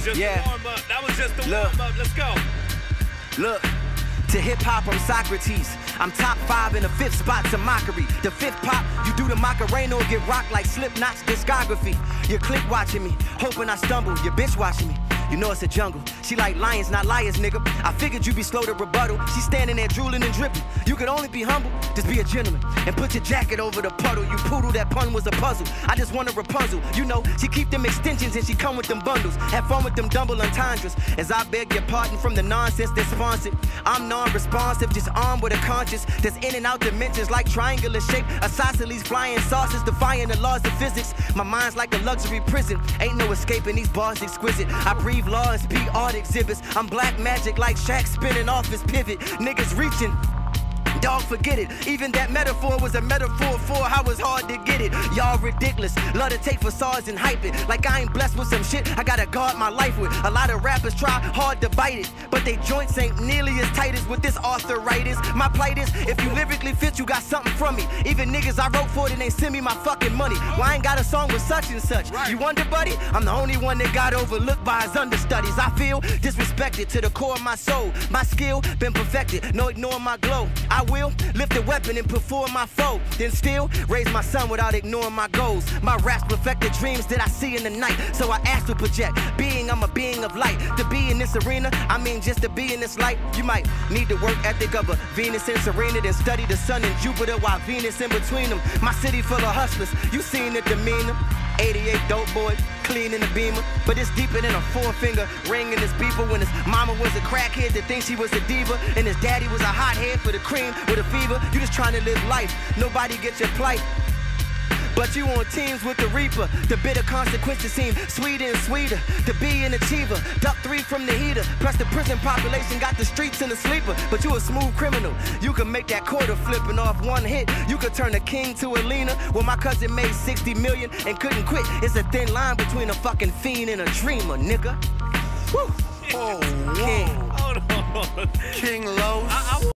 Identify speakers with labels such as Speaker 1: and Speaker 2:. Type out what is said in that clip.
Speaker 1: just the warm-up. That was just the warm-up. Let's go.
Speaker 2: Look, to hip-hop, I'm Socrates. I'm top 5 in the 5th spot to mockery. The 5th pop, you do the Macarena or get rocked like Slipknot's discography. Your clique watching me, hoping I stumble. Your bitch watching me. You know it's a jungle. She like lions, not liars, nigga. I figured you'd be slow to rebuttal. She standing there drooling and dripping. You could only be humble, just be a gentleman. And put your jacket over the puddle. You poodle, that pun was a puzzle. I just want a Rapunzel. You know, she keep them extensions and she come with them bundles. Have fun with them double entendres. As I beg your pardon from the nonsense that's sponsored. I'm non-responsive, just armed with a conscience that's in and out dimensions like triangular shape. Isosceles flying saucers, defying the laws of physics. My mind's like a luxury prison. Ain't no escaping these bars exquisite. I breathe law and speak art exhibits. I'm black magic like Shaq spinning off his pivot. Niggas reaching. Dog, forget it. Even that metaphor was a metaphor for how it's hard to get it. Y'all ridiculous. Love to take facades and hype it. Like I ain't blessed with some shit I gotta guard my life with. A lot of rappers try hard to bite it, but they joints ain't nearly as tight as with this arthritis. My plight is, if you lyrically fit, you got something from me. Even niggas I wrote for, then they send me my fucking money. Well, I ain't got a song with such and such. Right. You wonder, buddy? I'm the only one that got overlooked by his understudies. I feel disrespected to the core of my soul. My skill been perfected, no ignoring my glow. I will lift a weapon and perform my foe. Then still raise my son without ignoring my goals. My raps perfect the dreams that I see in the night. So I ask to project. Being, I'm a being of light. To be in this arena, I mean just to be in this light. You might need the work ethic of a Venus and Serena, then study the sun and Jupiter while Venus in between them. My city full of hustlers, you seen the demeanor. 88 dope boys, clean in the Beamer. But it's deeper than a four-finger ring in his beeper. When his mama was a crackhead that thinks she was a diva, and his daddy was a hothead for the cream with a fever. You just trying to live life, nobody gets your plight. But you on teams with the reaper. The bitter consequences seem sweeter and sweeter. To be an achiever, duck 3 from the heater. Plus the prison population got the streets in the sleeper. But you a smooth criminal. You can make that quarter flipping off one hit. You could turn a king to a leaner. Well, my cousin made 60 million and couldn't quit. It's a thin line between a fucking fiend and a dreamer, nigga. Woo.
Speaker 3: Oh,
Speaker 2: King.
Speaker 1: Hold on.
Speaker 3: King Los.